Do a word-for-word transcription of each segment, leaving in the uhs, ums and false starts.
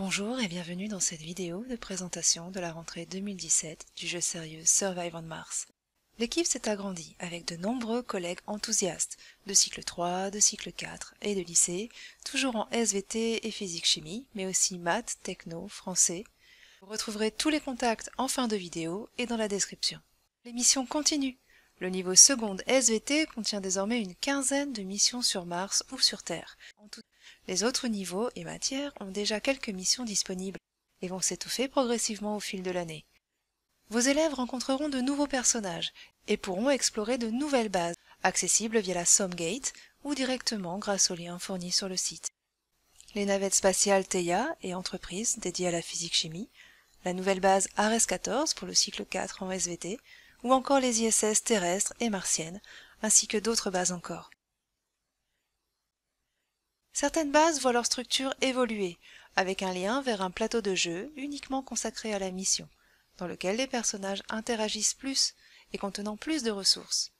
Bonjour et bienvenue dans cette vidéo de présentation de la rentrée deux mille dix-sept du jeu sérieux Survive on Mars. L'équipe s'est agrandie avec de nombreux collègues enthousiastes de cycle trois, de cycle quatre et de lycée, toujours en S V T et physique-chimie, mais aussi maths, techno, français. Vous retrouverez tous les contacts en fin de vidéo et dans la description. L'émission continue. Le niveau seconde S V T contient désormais une quinzaine de missions sur Mars ou sur Terre. En tout, les autres niveaux et matières ont déjà quelques missions disponibles et vont s'étoffer progressivement au fil de l'année. Vos élèves rencontreront de nouveaux personnages et pourront explorer de nouvelles bases, accessibles via la Somgate ou directement grâce aux liens fournis sur le site. Les navettes spatiales Theia et Entreprise dédiées à la physique-chimie, la nouvelle base Ares quatorze pour le cycle quatre en S V T, ou encore les I S S terrestres et martiennes, ainsi que d'autres bases encore. Certaines bases voient leur structure évoluer, avec un lien vers un plateau de jeu uniquement consacré à la mission, dans lequel les personnages interagissent plus et contenant plus de ressources.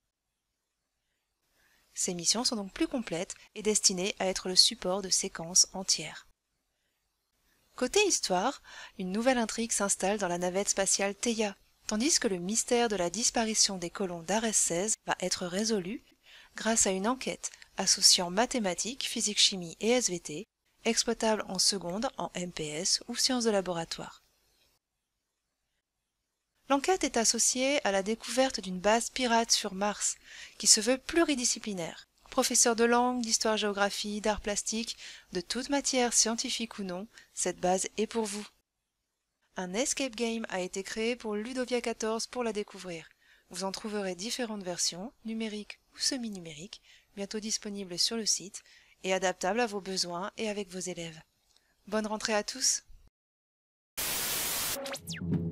Ces missions sont donc plus complètes et destinées à être le support de séquences entières. Côté histoire, une nouvelle intrigue s'installe dans la navette spatiale Theia, tandis que le mystère de la disparition des colons d'Ares seize va être résolu grâce à une enquête associant mathématiques, physique-chimie et S V T, exploitable en seconde en M P S ou sciences de laboratoire. L'enquête est associée à la découverte d'une base pirate sur Mars, qui se veut pluridisciplinaire. Professeur de langue, d'histoire-géographie, d'art plastique, de toute matière scientifique ou non, cette base est pour vous. Un escape game a été créé pour Ludovia quatorze pour la découvrir. Vous en trouverez différentes versions, numériques ou semi-numériques, bientôt disponibles sur le site et adaptables à vos besoins et avec vos élèves. Bonne rentrée à tous!